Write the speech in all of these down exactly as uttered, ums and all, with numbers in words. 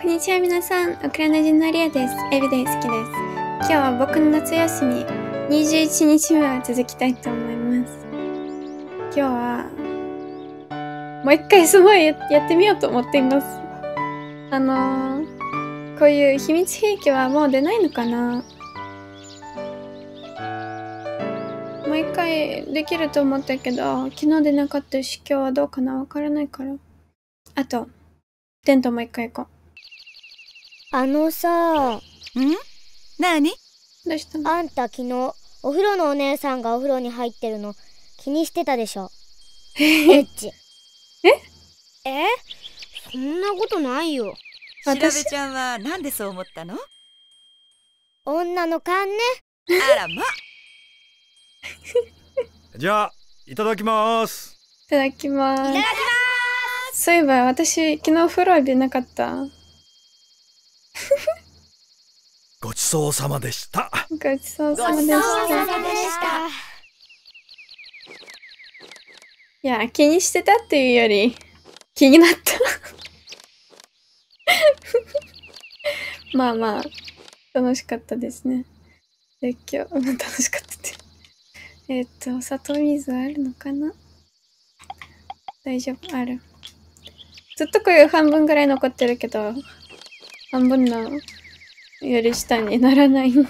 こんにちは皆さん、ウクライナ人のリアです。エビ大好きです。今日は僕の夏休みにじゅういちにちめは続きたいと思います。今日はもう一回すごいやってみようと思っています。あのー、こういう秘密兵器はもう出ないのかな。もう一回できると思ったけど、昨日出なかったし今日はどうかなわからないから。あと、テントもう一回行こう。 あのさ、ん？ 何？ どうしたの？ あんた昨日お風呂のお姉さんがお風呂に入ってるの気にしてたでしょ。エッチ。 え？ え？そんなことないよ。 調べちゃんはなんでそう思ったの？ 女の勘ね。 あらま。 じゃあいただきます。 いただきます。 いただきます。 そういえば私昨日お風呂浴びなかった。 ごちそうさまでした。 ごちそうさまでした。いや、気にしてたっていうより気になったまあまあ楽しかったですね。で、今日楽しかったってえっと砂糖水あるのかな。大丈夫、ある。ずっとこういう半分ぐらい残ってるけど、半分のより下にならない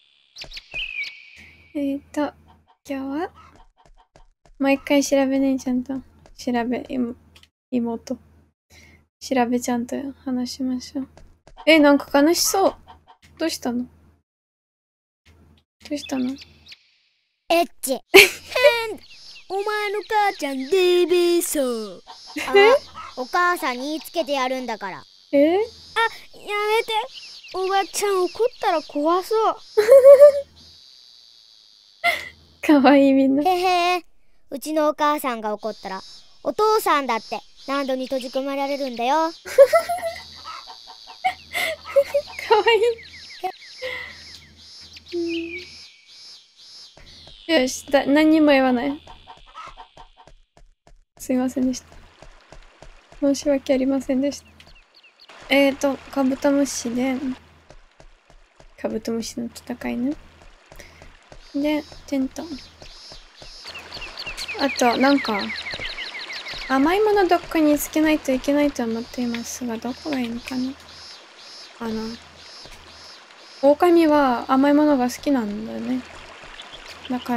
えっと今日はもう一回調べねえちゃんと調べ妹調べちゃんと話しましょう。え、なんか悲しそう。どうしたの？どうしたの？ エッチお前の母ちゃんデビーソー。あ、お母さんに言いつけてやるんだから。 え？あ、やめて。おばちゃん怒ったら怖そうかわいいみんな。 へへ、うちのお母さんが怒ったらお父さんだって何度に閉じ込められるんだよかわいいよし、だ、何にも言わない。すいませんでした。申し訳ありませんでした。えーと、カブトムシで、カブトムシの戦いね。で、テント。あと、なんか、甘いものどっかにつけないといけないと思っていますが、どこがいいのかな。あの、狼は甘いものが好きなんだよね。だから、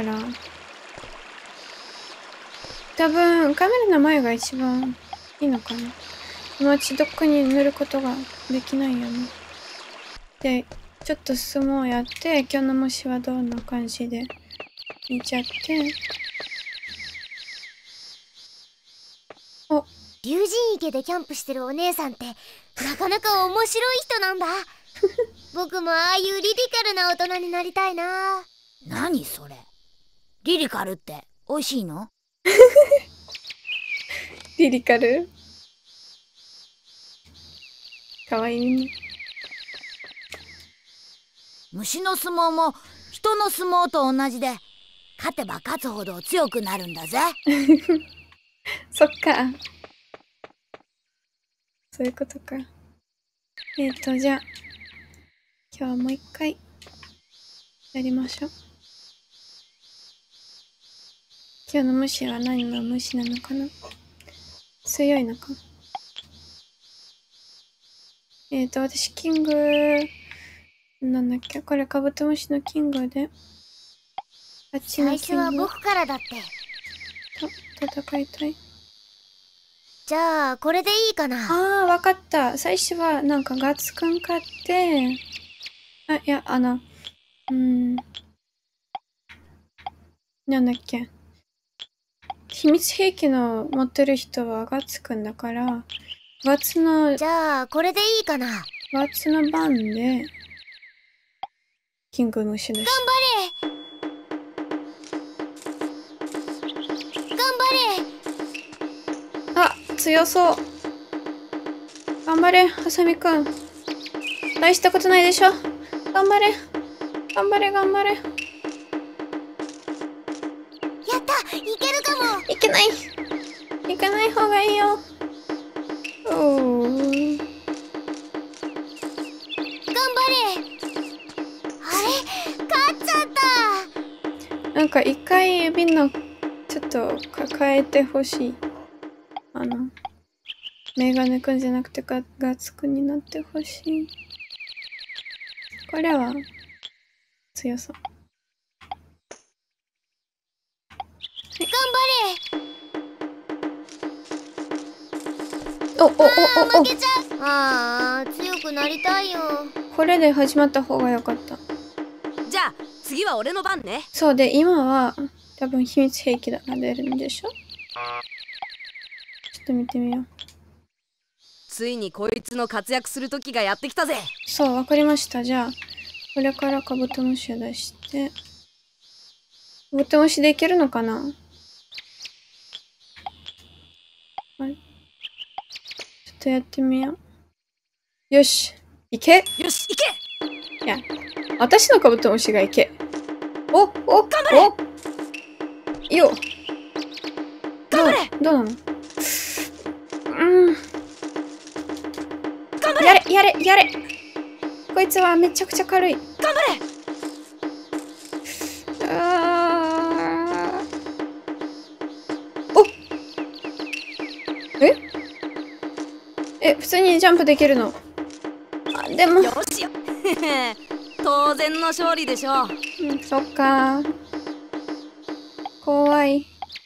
多分、カメラの前が一番いいのかな。そのうちどっかに塗ることができないよね。で、ちょっと相撲やって、今日の虫はどんな感じで見ちゃって、お、 竜神池でキャンプしてるお姉さんってなかなか面白い人なんだ僕もああいうリリカルな大人になりたいな。 何それ？リリカルって美味しいの？ リリカル？かわいいね。 虫の相撲も人の相撲と同じで、勝てば勝つほど強くなるんだぜそっか。そういうことか。えっと、じゃあ、今日はもう一回、やりましょう。今日の虫は何の虫なのかな？強いのか？えっと、私、キング、なんだっけ？これ、カブトムシのキングで、あっちの最初はキング僕からだって。 と戦いたい。 じゃあこれでいいかな。 ああ、わかった。最初は、なんかガッツくん買って、あ、いや、あの、うーん、なんだっけ。秘密兵器の持ってる人はガッツくんだから、ガッツの、 じゃあこれでいいかな。 ガッツの番で、キング虫です。 頑張れ頑張れ。 あ、強そう。頑張れ、ハサミくん。大したことないでしょ。頑張れ。頑張れ、頑張れ。 やった、いけるかも。 いけない。いかない方がいいよ。おー。 張れ。あれ、勝っちゃった。 なんか一回みんなちょっと抱えてほしい。あの、メガネくんじゃなくてガガツくんになってほしい。これは強そう。 頑張れ。 おおおおお。 負けちゃう。ああ、強くなりたいよ。 これで始まった方が良かった。 じゃあ次は俺の番ね。 そうで、今は多分秘密兵器が出るんでしょ。ちょっと見てみよう。 ついにこいつの活躍する時がやってきたぜ。 そう、わかりました。じゃあこれからカブトムシを出して、カブトムシでいけるのかな。あれ、ちょっとやってみよう。よし、いけ。 よし、行け。 いや、私のカブトムシがいけ。お、お、 頑張れ。 お、いいよ。 頑張れ。 どうなの？うん。 頑張れ。 やれ、やれ、やれ。こいつはめちゃくちゃ軽い。 頑張れ。 あー。お。え？え、普通にジャンプできるの？あ、でも。 よしよ。当然の勝利でしょう。 うん、そっか。怖い。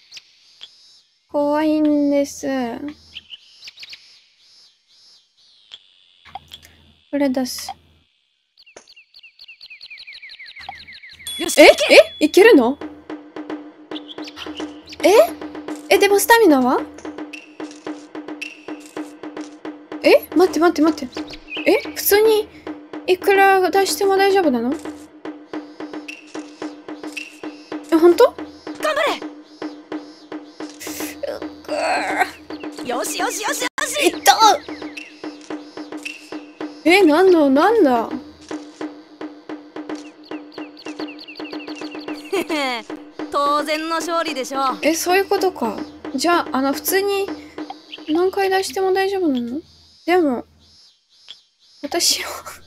怖いんです。これ出す。 よし、 え行け。 えいけるの？ええ、でもスタミナは？え待って待って待って。え普通にいくら出しても大丈夫なの？え、ほんと？ 頑張れ。よしよしよしよし。 いった！え、なんだなんだ。 当然の勝利でしょう。 え、そういうことか。じゃあ、あの、普通に何回出しても大丈夫なの？でも、私は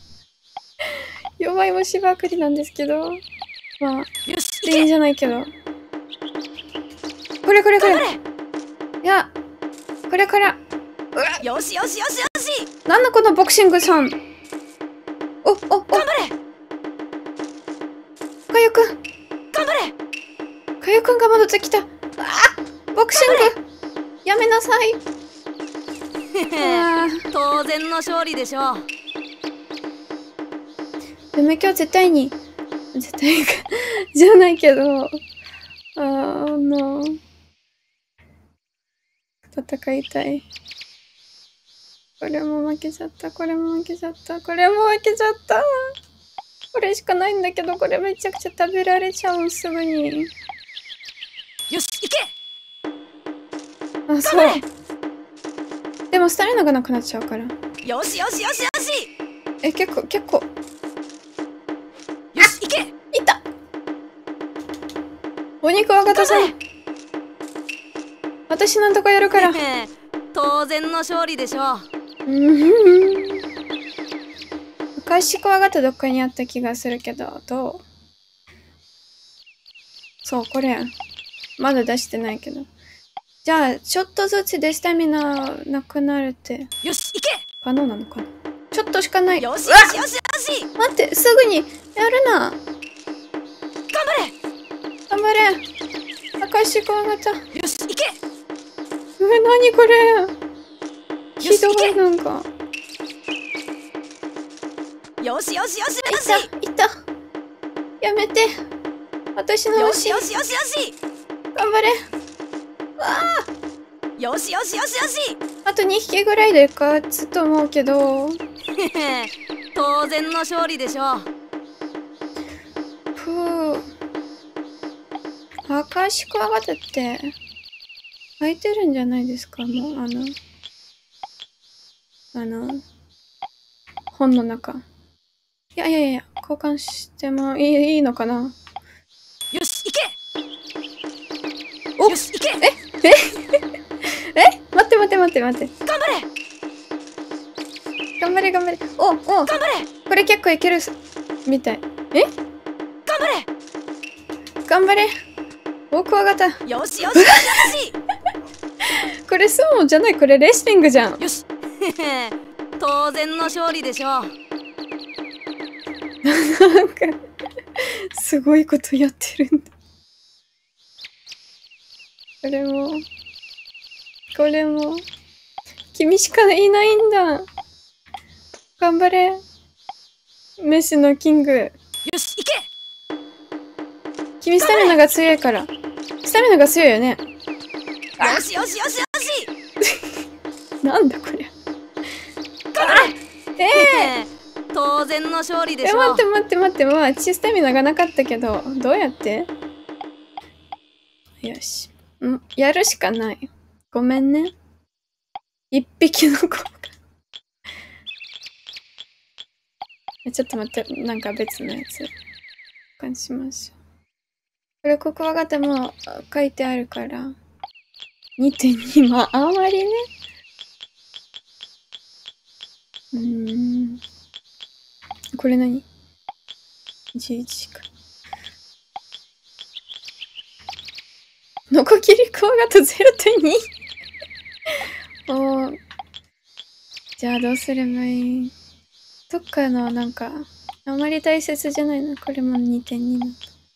弱い虫ばかりなんですけど、まあ、 よし、 全員じゃないけど。これこれこれ。 頑張れ。 いや、これから。 よしよしよしよし。 なんだこのボクシングさん。お、お、お。 頑張れ。 かゆくん。 頑張れ。 かゆくんが戻ってきた。あー、ボクシング。やめなさい。あー、 当然の勝利でしょう。 でも今日絶対に、絶対か、じゃないけど、あの、戦いたい。これも負けちゃった、これも負けちゃった、これも負けちゃった。これしかないんだけど、これめちゃくちゃ食べられちゃう、すぐに。 よし、行け。 あ、そう。でもスタミナがなくなっちゃうから。 よしよしよしよし。 え、結構、結構。 よし、行け。 いったお肉はがたさん。私なんとかやるから。 当然の勝利でしょう。 うん。昔クワガタどっかにあった気がするけど、どう？そう、これ。まだ出してないけど。じゃあ、ちょっとずつでスタミナなくなるって。 よし、行け。 可能なのかな？ちょっとしかない。 よしよしよしよし。 待って、すぐにやるな。 頑張れ。 頑張れ。昔クワガタ。 よし、行け。 え、なにこれ。ひどい、なんか。 よしよしよしよし。 いた、いた。やめて。私の牛。 よしよしよしよし。 頑張れ。わあ。 よしよしよしよし。 あとにひきぐらいで勝つと思うけど。 当然の勝利でしょう。 ふう。アカシクワガタって空いてるんじゃないですか？もうあのあの本の中。いやいやいや、交換してもいい、いいのかな？ よし、行け。 お、 よし、行け。 えええ待って待って待って待って。 頑張れ。 頑頑張れ頑張れ。おお頑張れこれ結構いけるみたい。え頑張頑張れ。おクワガタ。 れよしよしよしよしこれ相撲じゃない、これレスリングじゃん。 よし当然の勝利でしょう。 なんかすごいことやってるんだ。これもこれも君しかいないんだ。頑張れメスのキング。 よし行け。 君スタミナが強いから。スタミナが強いよね。 よしよしよしよしなんだこれ。 頑張れええ当然の勝利でえしょう。 待って待って待って、まあ私スタミナがなかったけど、どうやって。よしんやるしかない。ごめんね。一匹の子がちょっと待って、なんか別のやつ交換しましょう。これここわかっても書いてあるから にてんに まああんまりね。うーんこれ何 ?じゅういち か。ノコギリクワガタ ゼロてんに おーじゃあどうすればいい。どっかのなんかあまり大切じゃないな。これも にてんに だと。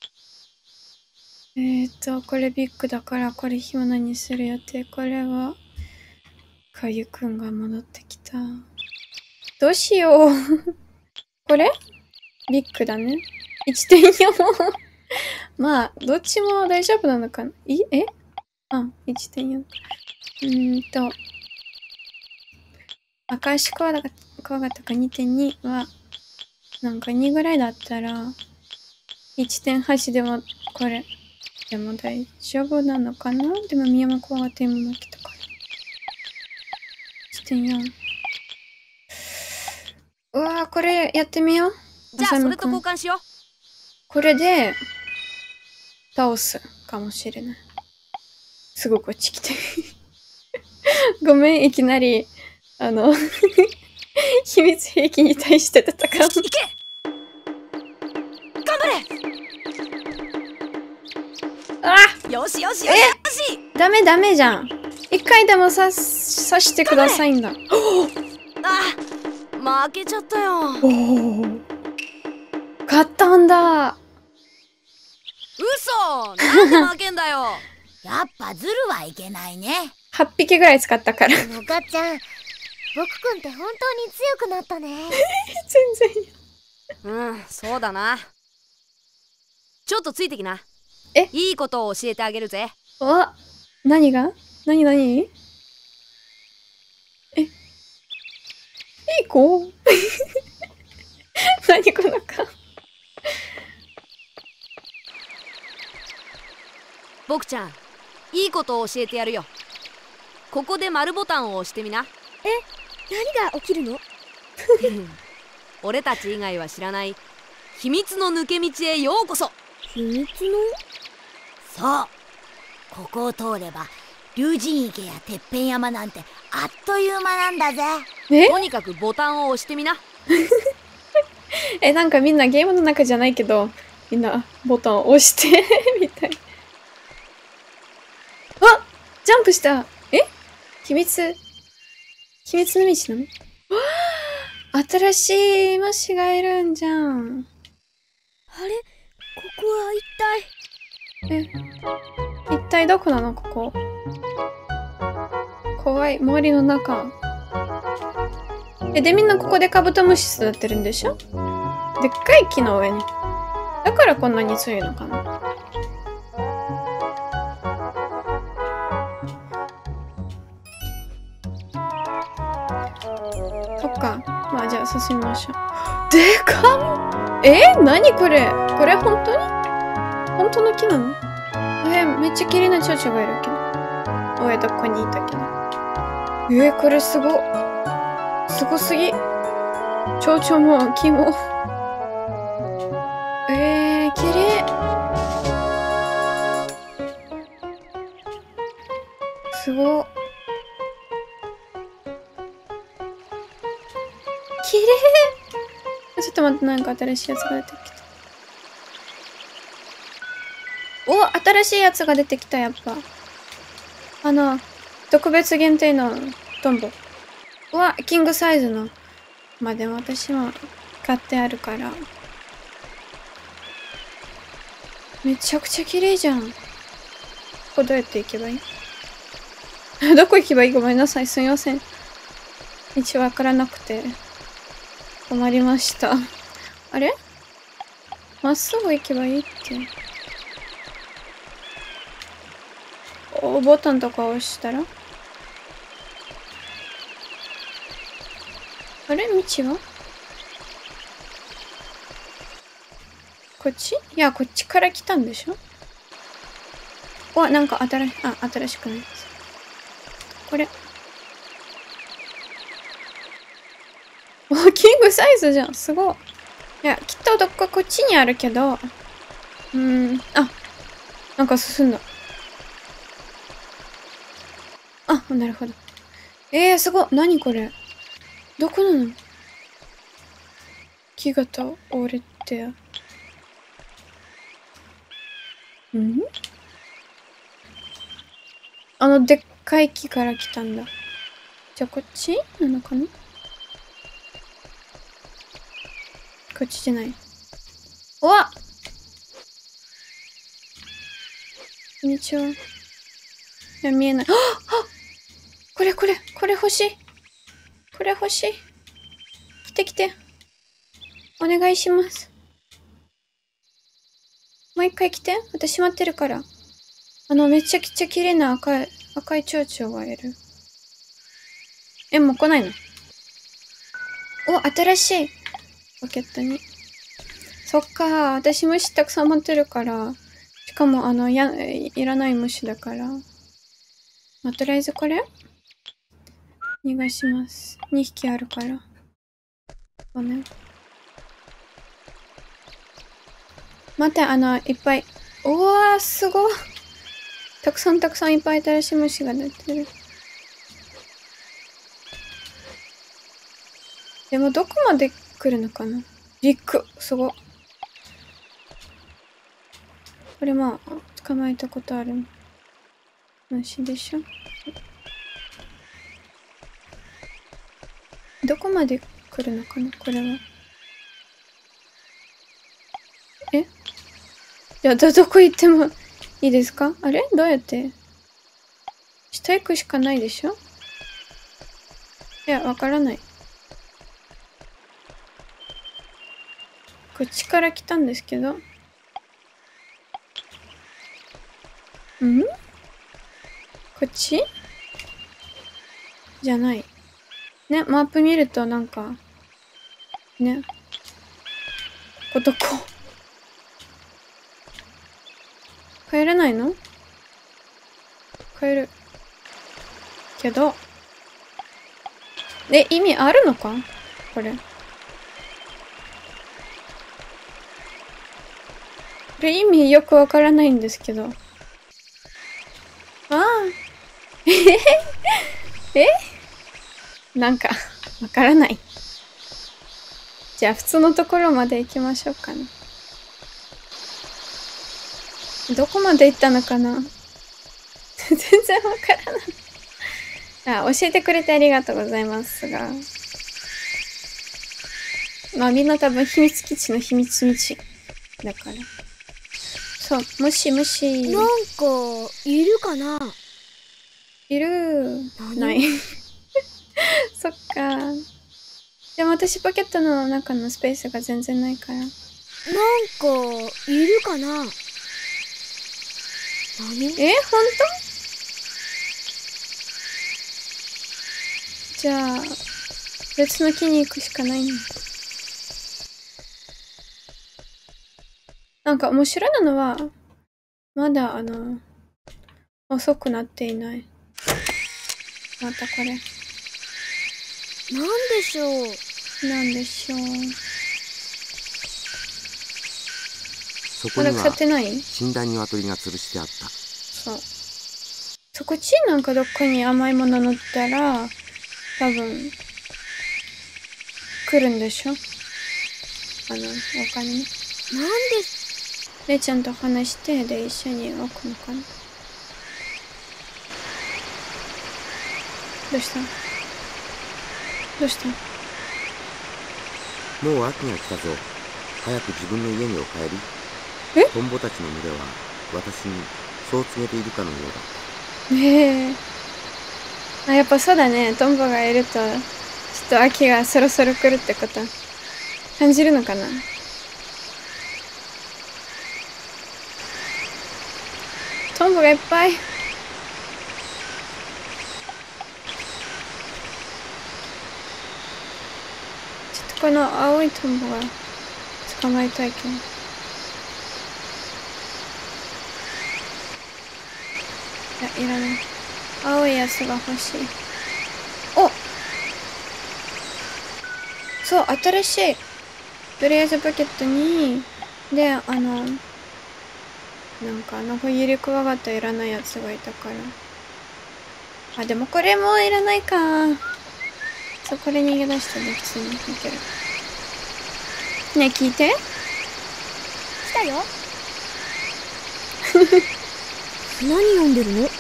えーとこれビッグだからこれひも何する予定。これはかゆくんが戻ってきた。どうしようこれビッグだね。いってんよん まあどっちも大丈夫なのかな。いえあ いってんよん うーんと赤石クワガタか にてんに はなんかにぐらいだったら いってんはち でもこれでも大丈夫なのかな。でも宮山クワガタも来たから いってんよん。うわーこれやってみよう。 じゃあそれと交換しよう。 これで倒すかもしれない。すぐこっち来てごめんいきなりあの秘密兵器に対して戦う。 いけ頑張あれよしよしよしよしダメダメじゃん。一回でも刺す刺してくださいんだ。 あ負けちゃったよ。 おお勝ったんだ。 嘘なんで負けんだよやっぱずるはいけないね。 はっぴきぐらい使ったからのかちゃん、僕くんって本当に強くなったね。 全然うんそうだな。ちょっとついてきな。 えいいことを教えてあげるぜ。 お何が何何えいい子何この顔。 僕ちゃんいいことを教えてやるよ。ここで丸ボタンを押してみな。 何が起きるの？ 俺たち以外は知らない秘密の抜け道へようこそ。 秘密の？ そうここを通れば竜神池やてっぺん山なんてあっという間なんだぜ。 えとにかくボタンを押してみな。 えなんかみんなゲームの中じゃないけどみんなボタンを押してみたい。あジャンプした。え秘密秘密の道なの。わあ新しい虫がいるんじゃん。 あれ、ここは一体。 え一体どこなのここ。怖い森の中。えでみんなここでカブトムシ育ってるんでしょ。でっかい木の上に。だからこんなに強いのかな。そっか。まあじゃあ進みましょう。でかっ。え何これ。これ本当に本当の木なの。えめっちゃ綺麗な蝶々がいるけど。おえどこにいたけど。えー、これすごすごすぎ。蝶々も木もえー、綺麗。すごー、ちょっと待って、なんか新しいやつが出てきた。お、新しいやつが出てきた、やっぱ。あの、特別限定のトンボ。うわ、キングサイズの。まあでも私も買ってあるから。めちゃくちゃ綺麗じゃん。ここどうやって行けばいい？どこ行けばいい？ごめんなさい。すみません。道わからなくて困りました。あれ？まっすぐ行けばいいって。お、ボタンとか押したら？あれ？道は？こっち？いや、こっちから来たんでしょ？わ、なんか新しい、あ、新しくないです。これ。お、キングサイズじゃん。すごい。いや、きっとどっかこっちにあるけど。うーん。あ、なんか進んだ。あ、なるほど。えー、すごい。何これ。どこなの？木が倒れて。ん？あのでっかい木から来たんだ。じゃあこっちなのかな？こっちじゃない。うわっ！こんにちは。いや、見えない。あっ！これこれ、これ欲しい。これ欲しい。来て来て。お願いします。もう一回来て。私待ってるから。あの、めちゃくちゃ綺麗な赤い、赤い蝶々がいる。え、もう来ないの？お、新しい。ポケットに。そっか、私虫たくさん持ってるから。しかも、あの、や、いらない虫だから。まあ、とりあえずこれお願いします。にひきあるから。ごめん。待って、あの、いっぱい。おわ、すごい。たくさんたくさんいっぱい新しい虫が出てる。でも、どこまで来るのかな？ビッグ。すごい。これまあ、捕まえたことある虫でしょ？どこまで来るのかなこれは。え？じゃあ、ど、どこ行ってもいいですか？あれ？どうやって？下行くしかないでしょ？いや、わからない。こっちから来たんですけど。ん？こっち？じゃない。ね、マップ見るとなんか、ね。こどこ？帰れないの？帰る。けど。え、意味あるのか？これ。これ意味よくわからないんですけど。ああ。ええなんか、わからない。じゃあ、普通のところまで行きましょうかね。どこまで行ったのかな全然わからない。あ、教えてくれてありがとうございますが。まあみんな多分秘密基地の秘密道だから。そう、もしもし。 なんか、いるかな？ いる。ない。そっか。でも私ポケットの中のスペースが全然ないから。なんか、 いるかな？何？ え、ほんと？じゃあ、別の木に行くしかないの。なんか面白いのは、まだあの、遅くなっていない。またこれ。 なんでしょう？ なんでしょう。 そこにはまだ腐ってない？ 死んだ鶏が吊るしてあった。 そう。そこちなんかどっかに甘いもの塗ったら、多分、 来るんでしょ、あの、お金。 なんでレイちゃんと話して、で、一緒に置くのかな。どうしたどうしたもう秋が来たぞ。早く自分の家にお帰えり。トンボたちの群れは私にそう告げているかのようだった。 ねえ。あ、やっぱそうだね。トンボがいると、ちょっと秋がそろそろ来るってこと感じるのかな。トンボがいっぱい。ちょっとこの青いトンボが捕まえたいけど。いや、いらない。青いやつが欲しい。お、そう、新しい。とりあえずポケットに、で、あの、なんか、ノコギリクワガタいらないやつがいたから。あ、でもこれもいらないか。そう、これ逃げ出してね、普通にいける。ねえ、聞いて。 来たよ。何読んでるの？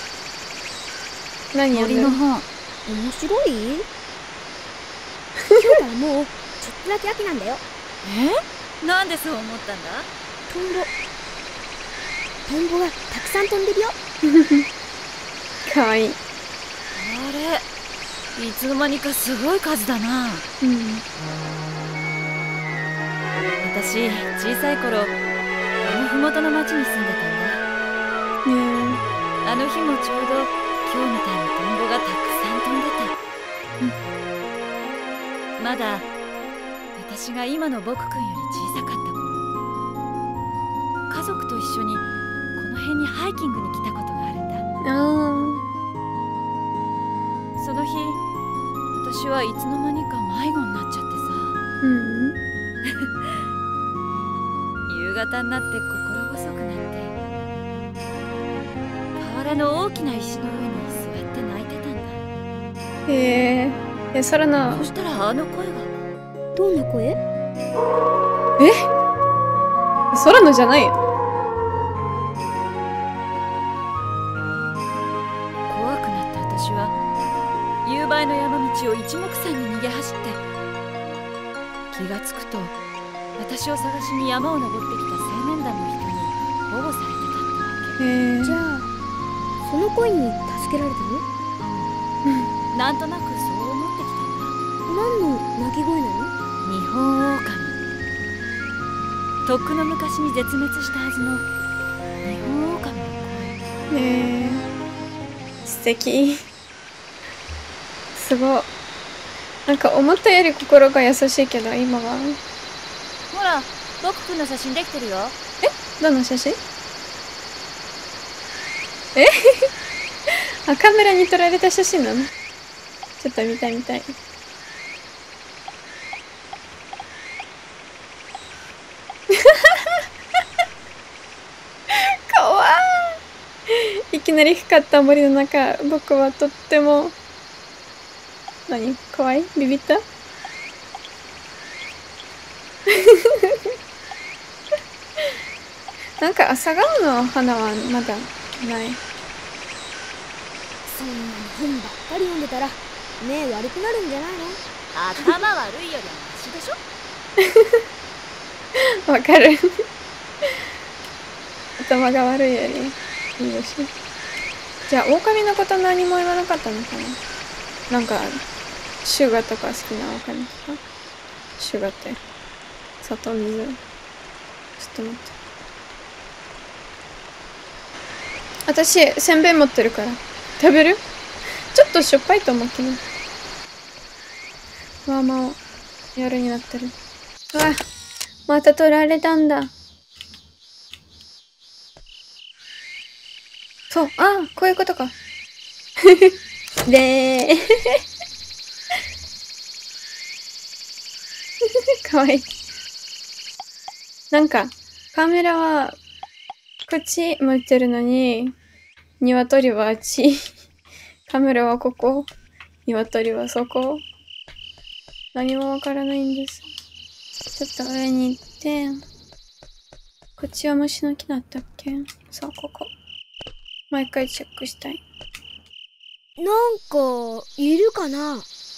何やるの？ 本。面白い？今日からもうちょっとだけ秋なんだよ。 え？なんでそう思ったんだ？ トンボ。トンボがたくさん飛んでるよ。 かわいい。 あれ、いつの間にかすごい数だな。 うん。 私、小さい頃、あの麓の町に住んでたんだ。 ねあの日もちょうど今日みたいにトンボがたくさん飛んでて、まだ私が今の僕くんより小さかった頃、家族と一緒にこの辺にハイキングに来たことがあるんだ。 え。あその日、私はいつの間にか迷子になっちゃってさ。 ー。うん。 夕方になって心細くなって、河原の大きな石の上に座って泣いてたんだ。 へえ。え、それのそ、したらあの声が。 どんな声？ え？空のじゃないよ。 怖くなった私は夕映えの山道を一目散に逃げ走って、気がつくと私を探しに山を登ってきた青年団の人に保護されてたってわけ。 へえ。 じゃあその声に助けられたの？ なんとなくそう思ってきたんだ。 何の鳴き声なの？ ニホンオオカミ。とっくの昔に絶滅したはずのニホンオオカミの声。 ねえ。素敵。すごい。なんか思ったより心が優しいけど、今は。 ほら、僕くんの写真できてるよ。 どの写真？えあ、カメラに撮られた写真なの？ちょっと見たい見たい。かわいい。いきなり光った森の中、僕はとっても、何？かわいい？ビビった？なんか朝顔の花はまだない。 そんなに本ばっかり読んでたら目悪くなるんじゃないの？ 頭悪いよりはマシでしょ。 わかる。頭が悪いよりいいでしょ。じゃあ、狼のこと何も言わなかったのかな？なんか、シュガとか好きな狼とか。シュガって、砂糖水。ちょっと待って。私、せんべい持ってるから。食べる？ちょっとしょっぱいと思うけど。まあまあ、夜になってる。うわ、また取られたんだ。そう、ああ、こういうことか。でー。かわいい。なんか、カメラは、口向いてるのに、鶏はあっち。カメラはここ。鶏はそこ。 何もわからないんです。ちょっと上に行って、こっちは虫の木だったっけ？そう、ここ。毎回チェックしたい。 なんかいるかな。 どう？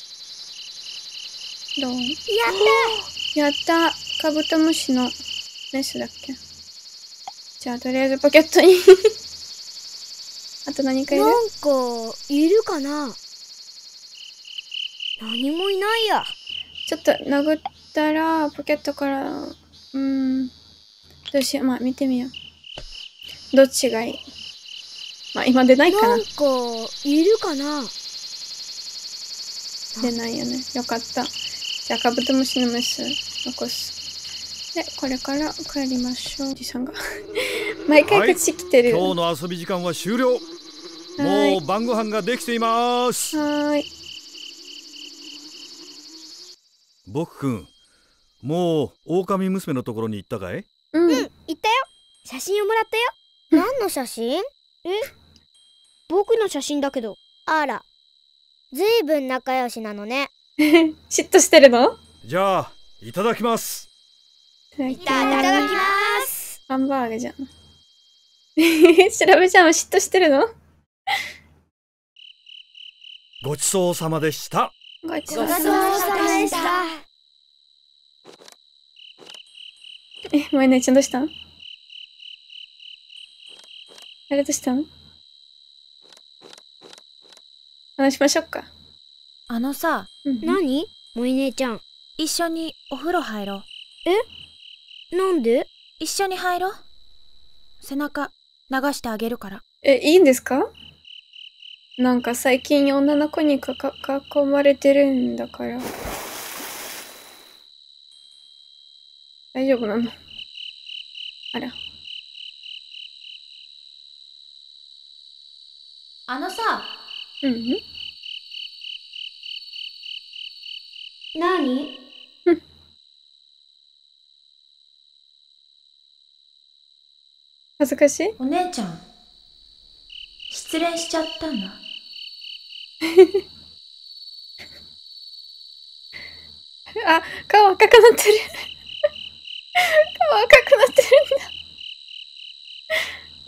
やっやったカブトムシのメスだっけ？じゃあとりあえずポケットにあと何かいる？ なんかいるかな。何もいないや。 ちょっと殴ったらポケットからうーんどうしよう。まあ見てみよう。どっちがいい？まあ今出ないかな。 なんかいるかな。 出ないよね。よかった。じゃあカブトムシのメス残す。でこれから帰りましょう。おじさんが毎回口来てる。 今日の遊び時間は終了。もう晩ご飯ができています。 はーい。 僕くん、もう狼娘のところに行ったかい？ うん、 うん、行ったよ。写真をもらったよ。何の写真？え、僕の写真だけど。あら、ずいぶん仲良しなのね。 嫉妬してるの？ じゃあいただきます。 いただいただきます。 ハンバーグじゃん。調べちゃんは嫉妬してるの？ ごちそうさまでした。 ごちごちそうさまでした。 え、まいねちゃんどうしたん？あれどうしたん？話しましょうか。 あのさ、 うん、 何？萌姉ちゃん。 一緒にお風呂入ろう。 え？なんで？ 一緒に入ろう。背中流してあげるから。 え、いいんですか？なんか最近女の子にかか囲まれてるんだから。大丈夫なの？あら。 あのさ、 うんうん。 何？ 恥ずかしい？ お姉ちゃん、失恋しちゃったんだ。 あ、顔赤くなってる。顔赤くなってるんだ。あ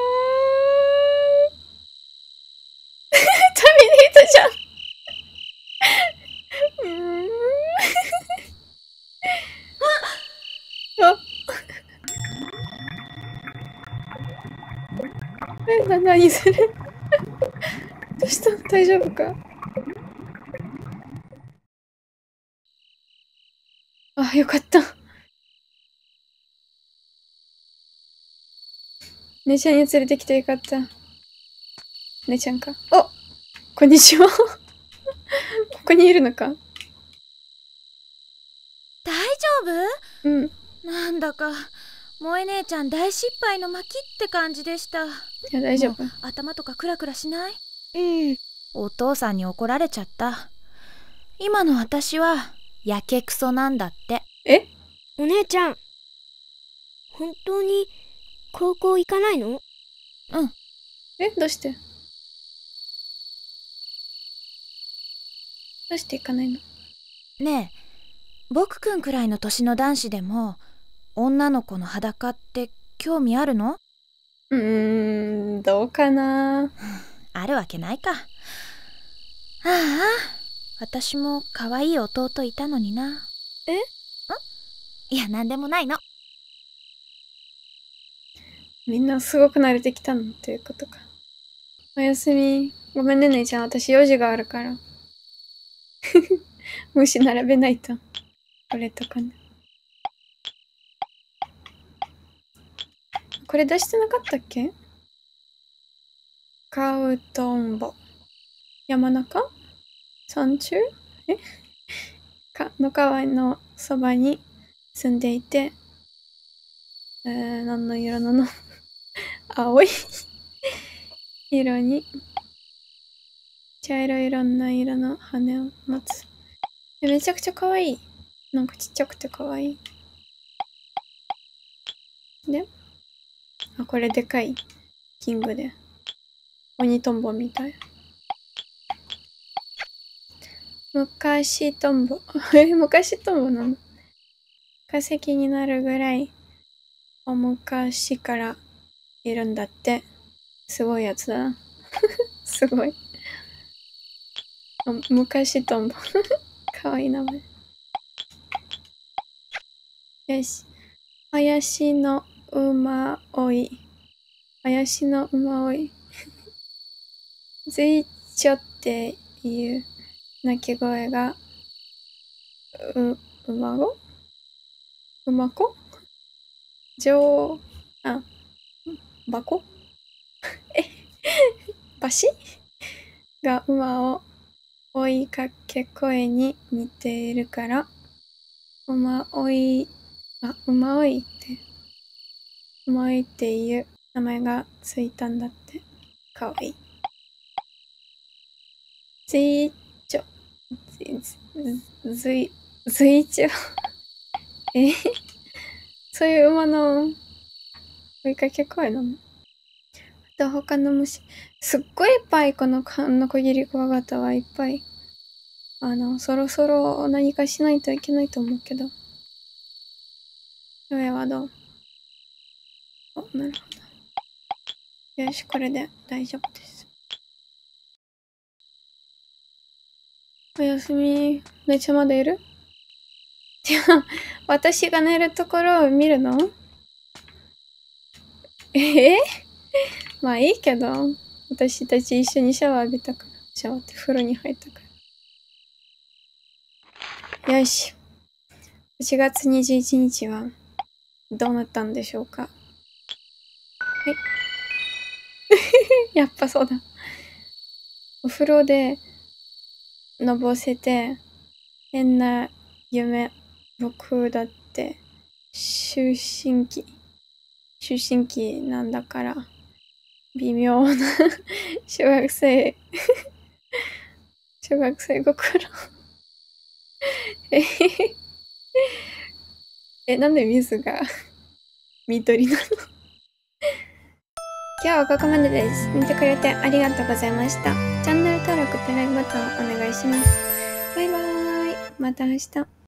ー。タミネートじゃん。うーん。あ。え、な、何それ。どうしたの？大丈夫か？あ、よかった。姉ちゃんに連れてきてよかった。姉ちゃんか。お、こんにちは。ここにいるのか？ 大丈夫？ うん。 なんだか萌え姉ちゃん大失敗の巻って感じでした。 いや、大丈夫。 頭とかクラクラしない？ うん。 お父さんに怒られちゃった。今の私はやけくそなんだって。 え？ お姉ちゃん、本当に高校行かないの？ うん。 え、どうして？どうして行かないの？ ねえ、僕くんくらいの年の男子でも女の子の裸って興味あるの？ うーん、どうかな。 あるわけないか。ああ、私も可愛い弟いたのにな。 え？ ん？いや、なんでもないの。 みんなすごく慣れてきたのっていうことか。おやすみ。ごめんね、姉ちゃん。私用事があるから。虫並べないと。これとかね。これ出してなかったっけ？カウトンボ。山中？山中？え？かの川のそばに住んでいて、えー、何の色なの？青い色に茶色いろんな色の羽を持つ。え、めちゃくちゃ可愛い。なんかちっちゃくて可愛い。で、あ、これでかいキングで鬼トンボみたい。 昔トンボ。え、昔トンボなの？化石になるぐらい、お昔からいるんだって。すごいやつだな。すごい。昔トンボ。かわいい名前。よし。林の馬追い。林の馬追い。随所っていう鳴き声が、う、馬子馬子上、あ、馬子え、馬子が馬を追いかけ声に似ているから、馬追い、あ、馬追いって、馬追いっていう名前がついたんだって。かわいい。随所、ずい、随所。えそういう馬の追いかけ声なの？あと他の虫、すっごいいっぱいこのノコギリクワガタはいっぱい。あの、そろそろ何かしないといけないと思うけど。上はどう？お、なるほど。よし、これで大丈夫です。おやすみ。めっちゃまだいる？じゃあ、私が寝るところを見るの？えー、まあいいけど、私たち一緒にシャワー浴びたから。シャワーって風呂に入ったから。よし。はちがつにじゅういちにちはどうなったんでしょうか？はい。やっぱそうだ。お風呂でのぼせて変な夢。僕だって終身期。終身期なんだから微妙な小学生小学生心ええなんで水が緑なの今日はここまでです。見てくれてありがとうございました。チャンネル登録とライクボタンをお願いします。バイバーイ。また明日。